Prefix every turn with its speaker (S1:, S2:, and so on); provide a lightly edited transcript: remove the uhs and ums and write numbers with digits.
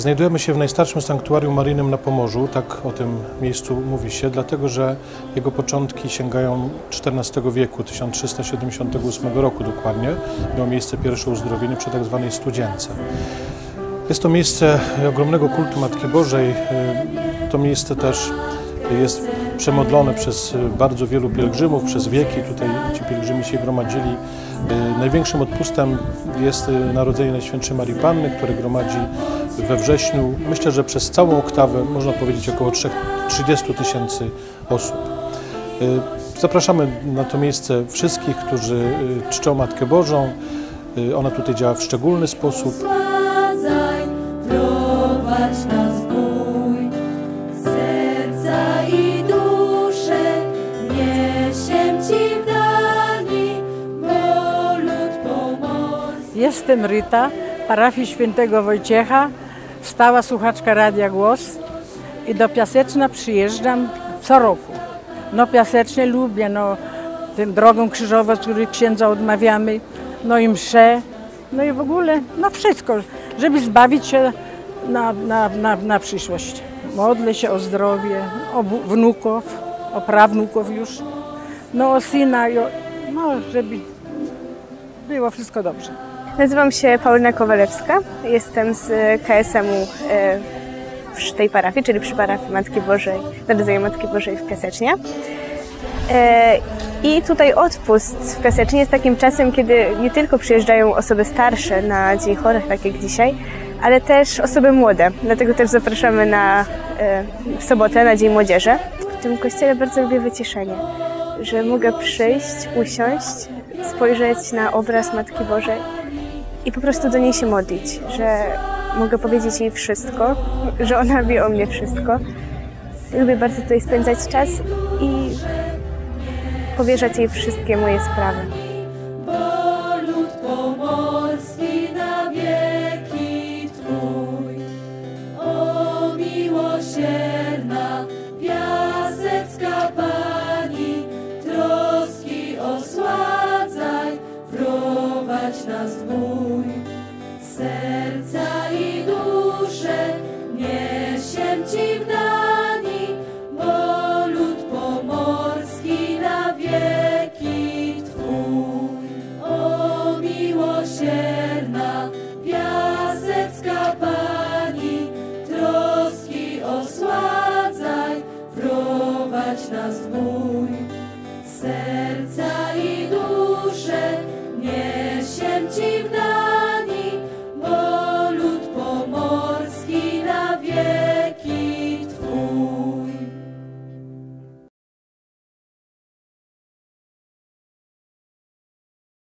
S1: Znajdujemy się w najstarszym sanktuarium maryjnym na Pomorzu, tak o tym miejscu mówi się, dlatego że jego początki sięgają XIV wieku, 1378 roku dokładnie. Miało miejsce pierwsze uzdrowienie przy tak zwanej studzience. Jest to miejsce ogromnego kultu Matki Bożej. To miejsce też jest przemodlone przez bardzo wielu pielgrzymów, przez wieki. Tutaj ci pielgrzymi się gromadzili. Największym odpustem jest Narodzenie Najświętszej Marii Panny, które gromadzi we wrześniu, myślę, że przez całą oktawę, można powiedzieć około 30 000 osób. Zapraszamy na to miejsce wszystkich, którzy czczą Matkę Bożą. Ona tutaj działa w szczególny sposób.
S2: Jestem Ryta, parafii Świętego Wojciecha, stała słuchaczka Radia Głos i do Piaseczna przyjeżdżam co roku. No Piasecznie lubię, no tę drogą krzyżową, z której księdza odmawiamy, no i msze, no i w ogóle, no wszystko, żeby zbawić się na przyszłość. Modlę się o zdrowie, o wnuków, o prawnuków już, no o syna, no żeby było wszystko dobrze.
S3: Nazywam się Paulina Kowalewska, jestem z KSM-u w tej parafii, czyli przy parafii Matki Bożej, Narodzenia Matki Bożej w Piasecznie. I tutaj odpust w Piasecznie jest takim czasem, kiedy nie tylko przyjeżdżają osoby starsze na Dzień Chorych, tak jak dzisiaj, ale też osoby młode. Dlatego też zapraszamy w sobotę na Dzień Młodzieży. W tym kościele bardzo lubię wyciszenie, że mogę przyjść, usiąść, spojrzeć na obraz Matki Bożej i po prostu do niej się modlić, że mogę powiedzieć jej wszystko, że ona wie o mnie wszystko. Lubię bardzo tutaj spędzać czas i powierzać jej wszystkie moje sprawy.
S4: Bo lud pomorski na wieki Twój, o miłosierna Piasecka Pani, troski osładzaj, prowadź nas w bój.